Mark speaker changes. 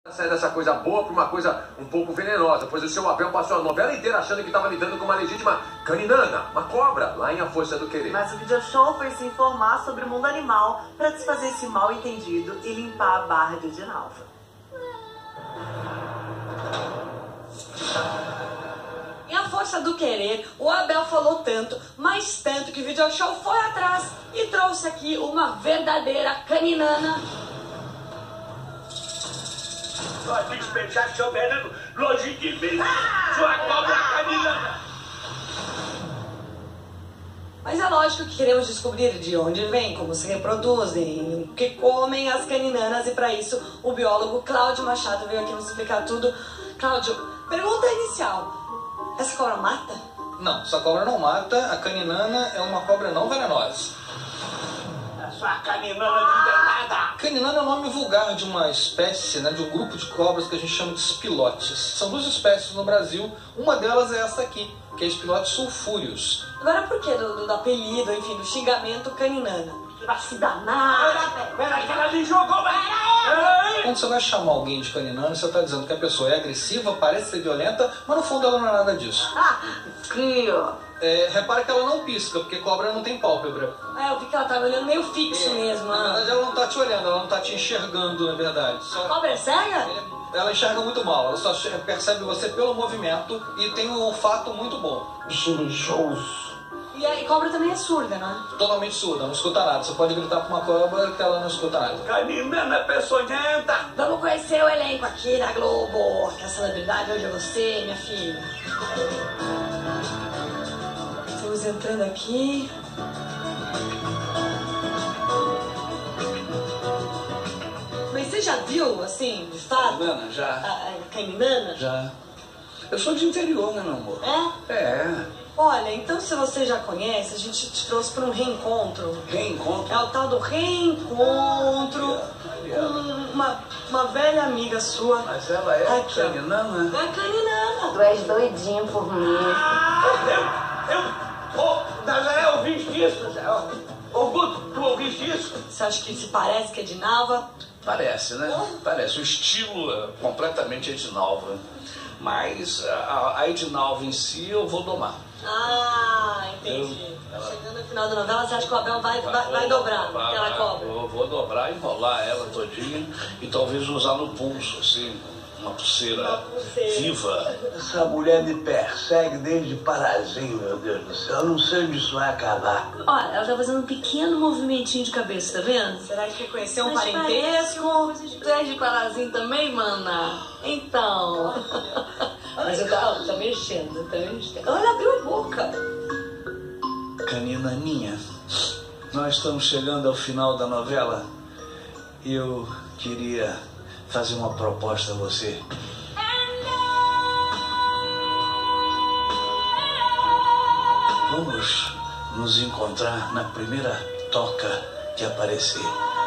Speaker 1: Sair dessa coisa boa para uma coisa um pouco venenosa, pois o seu Abel passou a novela inteira achando que estava lidando com uma legítima caninana, uma cobra, lá em A Força do Querer.
Speaker 2: Mas o video show foi se informar sobre o mundo animal para desfazer esse mal entendido e limpar a barra de Edinalva.
Speaker 3: Em A Força do Querer, o Abel falou tanto, mas tanto, que o video show foi atrás e trouxe aqui uma verdadeira caninana.
Speaker 4: Pode despejar seu veneno longe de mim, sua cobra caninana.
Speaker 3: Mas é lógico que queremos descobrir de onde vem, como se reproduzem, o que comem as caninanas, e para isso o biólogo Cláudio Machado veio aqui nos explicar tudo. Cláudio, pergunta inicial: essa cobra mata?
Speaker 5: Não, essa cobra não mata. A caninana é uma cobra não venenosa.
Speaker 4: Sua caninana desdenada.
Speaker 5: Caninana é o nome vulgar de uma espécie, de um grupo de cobras que a gente chama de espilotes. São duas espécies no Brasil, uma delas é essa aqui, que é Espilotes sulfúreos.
Speaker 3: Agora por que do apelido, enfim, do xingamento caninana?
Speaker 2: Vai se danar!
Speaker 4: Pera que ela me jogou,
Speaker 5: Quando você vai chamar alguém de caninana, você está dizendo que a pessoa é agressiva, parece ser violenta, mas no fundo ela não é nada disso.
Speaker 2: Aqui, ó.
Speaker 5: Repara que ela não pisca, porque cobra não tem pálpebra.
Speaker 3: Eu vi que ela tava olhando meio fixo mesmo.
Speaker 5: Na verdade, ela não está te olhando, ela não está te enxergando, na verdade.
Speaker 3: A cobra é cega?
Speaker 5: Ela enxerga muito mal, ela só percebe você pelo movimento e tem um olfato muito bom.
Speaker 4: Shows.
Speaker 3: E a cobra também é surda, não é?
Speaker 5: Totalmente surda, não escuta nada. Você pode gritar pra uma cobra que ela não escuta nada.
Speaker 4: Caninana peçonhenta.
Speaker 3: Vamos conhecer o elenco aqui da Globo. Que a celebridade hoje é você, minha filha. Estamos entrando aqui. Mas você já viu, assim, de fato?
Speaker 4: Caninana, já.
Speaker 3: A caninana?
Speaker 4: Já. Eu sou de interior, né, meu amor?
Speaker 3: É?
Speaker 4: É.
Speaker 3: Olha, então se você já conhece, a gente te trouxe para um reencontro.
Speaker 4: Reencontro?
Speaker 3: É o tal do reencontro com uma velha amiga sua.
Speaker 4: Mas ela é
Speaker 3: aqui,
Speaker 4: caninana?
Speaker 3: É a caninana.
Speaker 6: Tu és doidinho por mim.
Speaker 4: Nazaré, ouviste isso? Ô, Guto, tu ouviste isso?
Speaker 3: Você acha que se parece que é de Nalva?
Speaker 4: Parece, né? Parece. O estilo é completamente Edinalva. Mas a Edinalva em si eu vou domar.
Speaker 3: Entendi. Chegando no final da novela, você acha que o Abel vai dobrar aquela cobra?
Speaker 4: Eu vou dobrar, enrolar ela todinha e talvez usar no pulso, assim, uma pulseira viva. Essa mulher me persegue desde Parazinho, meu Deus do céu. Eu não sei onde isso vai acabar.
Speaker 3: Olha, ela tá fazendo um pequeno movimentinho de cabeça, tá vendo? Será que reconheceu um parentesco? Tu és de Parazinho também, mana? Então... Mas eu tá mexendo, tá mexendo. Olha, abriu a boca.
Speaker 4: Caninaninha, nós estamos chegando ao final da novela e eu queria fazer uma proposta a você. Vamos nos encontrar na primeira toca que aparecer.